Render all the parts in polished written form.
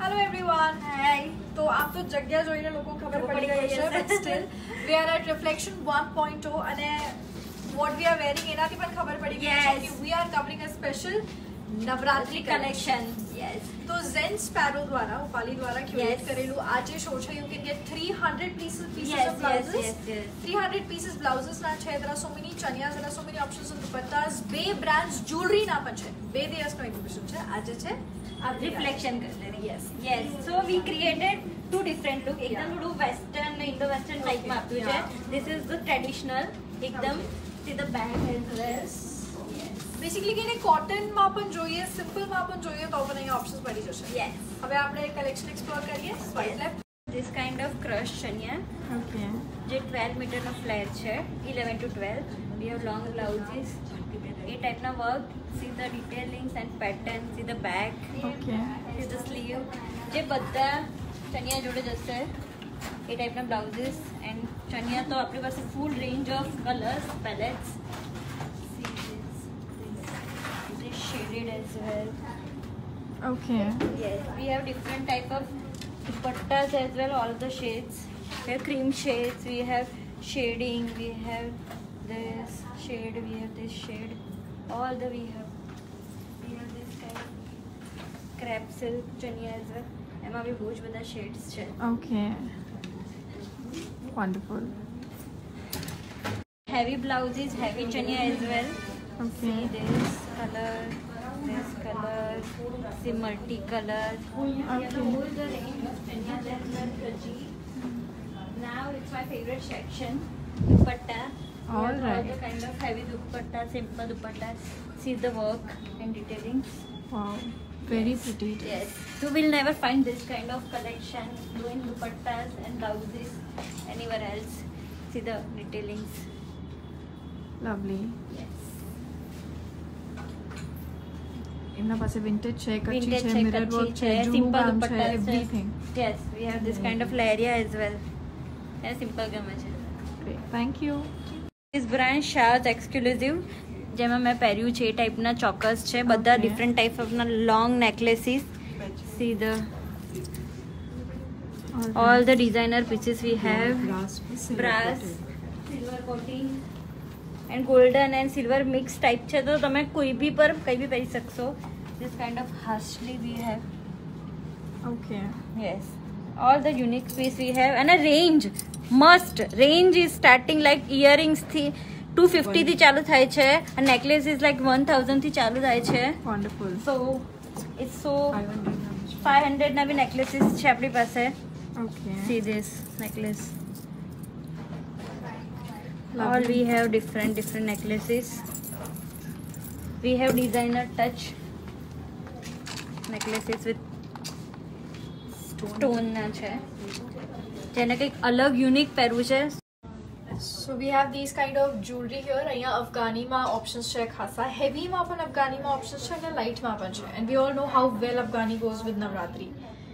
Hello everyone. Hi. तो आप तो जग्या જોઈને લોકો ખબર પડી ગઈ છે but still we are at Reflection 1.0 અને what we are wearing એનાથી પણ ખબર પડી ગઈ છે કે we are covering a special Navratri collection. Yes. તો Zen Sparrow દ્વારા ઉપાલી દ્વારા ક્યુરેટ કરેલું આ જે શો છે you can get 300 pieces of blouses. 300 pieces blouses ના છે. there are so many chanias, there are so many options of dupattas. બે brands jewelry ના પણ છે. બે દિવસનો exhibition છે. આજે છે Reflection gallery. Yes. So we created two different look. एकदम थोड़ू western, Indo-western type में आप्યું છે. This is the traditional. एकदम see the bag as well. Basically કે એને કોટન માં પણ જોઈએ, સિમ્પલ માં પણ જોઈએ તો પણ અહીંયા ઓપ્શન્સ મળી જશે. Yes. હવે આપણે કલેક્શન એક્સપ્લોર કરીએ. Swipe left. This kind of crushed chania. Okay. જે 12 મીટર નો ફ્લેર છે. 11 to 12. We have long blouses. એ ટાઈપ ના work. See the detailings and pattern. See the back. Okay. See the sleeve. જે બધા ચનિયા જોડે જશે. એ ટાઈપ ના બ્લાઉઝીસ એન્ડ ચનિયા તો આપણી પાસે full range of colours palettes. Shaded as well. Okay. Yes, we have different type of dupattas as well, all the shades. We have cream shades, we have shading, we have this shade, we have this shade, all the we have this kind of crepe silk chania as well. એમાં બી બહુ જ બધા shades છે. Okay. Wonderful. Heavy blouses, heavy chania as well. Okay. See this color, see multicolor. All the range of chania that we are touching. Now it's my favorite section, dupatta. All right. All the kind of heavy dupatta, simple dupatta. See the work and detailings. Wow. Very pretty. Yes. You will never find this kind of collection doing dupattas and blouses anywhere else. See the detailings. Lovely. Yes. એમના પાસે vintage છે, Kutchi Vintage છે, છે, mirror Kutchi work છે, છે, જૂનું simple કામ છે, દુપટ્ટા છે. everything. Yes, we have this kind of laria as well. And simple ગમે છે. Great. Thank you. This brand Shah's exclusive જેમાં મેં પહેર્યું છે એ ટાઈપના ચોકર્સ છે બધા Okay. ડિફરન્ટ ટાઈપ ઓફના long necklaces. See the all the designer pieces we have. Brass, silver coating and golden and silver mix type છે તો તમે કોઈ બી પર કઈ બી પહેરી શકશો. This kind of hastily we have. Okay. Yes, all the unique piece we have and a range must range is starting like earrings થી 250 થી ચાલુ થાય છે and necklace is like 1000 થી ચાલુ થાય છે. Wonderful. So it's so 500. 500 ના બી necklaces છે આપણી પાસે. Okay. See this necklace. Lovely. All we have different necklaces. We have designer touch necklaces with stone ના છે જેને કંઈક અલગ યુનિક પહેરવું છે. So we have these kind of jewelry here. અહીંયા અફઘાનીમાં options છે ખાસા. heavy માં પણ અફઘાનીમાં options છે અને light માં પણ છે. And we all know how well Afghani goes with Navratri.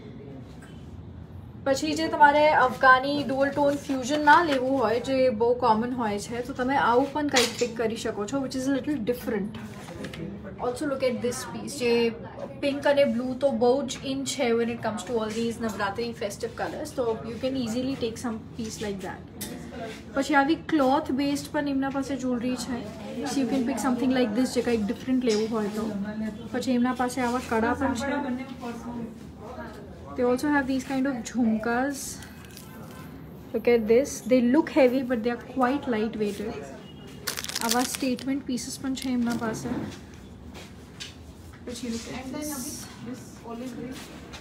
પછી જે તમારે અફઘાની ડુઅલ ટોન ફ્યુઝન ના લેવું હોય જે બહુ કોમન હોય છે તો તમે આવું પણ કંઈક પિક કરી શકો છો which is a little different. Also look at this piece જે પિંક અને બ્લુ તો બહુ જ in છે when it comes to all these Navratri festive colors. So you can easily take some piece like that. પછી આવી cloth based પણ એમના પાસે જ્વેલરી છે. So you can pick something like this જે કંઈક ડિફરન્ટ લેવું હોય તો. પછી એમના પાસે આવા કડા પણ છે. They also have these kind of jhumkas. Look at this. They look heavy but they are quite lightweighted. Our statement pieces पण છે એમના પાસે. Which you look at this olive green.